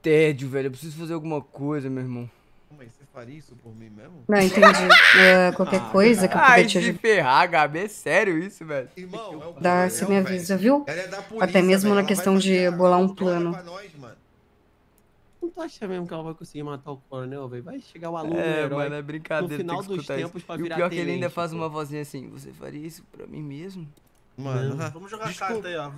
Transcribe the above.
tédio, velho. Eu preciso fazer alguma coisa, meu irmão. Mas você faria isso por mim mesmo? Não, entendi. Qualquer coisa que eu puder Ai, te se ajudar, ferrar, Gabi. É sério isso, velho? Irmão, é o você me coronel, avisa, velho. viu? Ela é da polícia, Até mesmo velho. na Ela vai questão de fazer bolar a um outrora plano. pra nós, mano. Não tô achando mesmo que ela vai conseguir matar o coronel, velho. Vai chegar o aluno É, herói mano, é brincadeira. no final tem que dos escutar tempos isso. pra E o virar pior é que ele ainda tenente, faz pô. uma vozinha assim. Você faria isso pra mim mesmo? Mano, Não. Vamos jogar desculpa. carta aí, ó.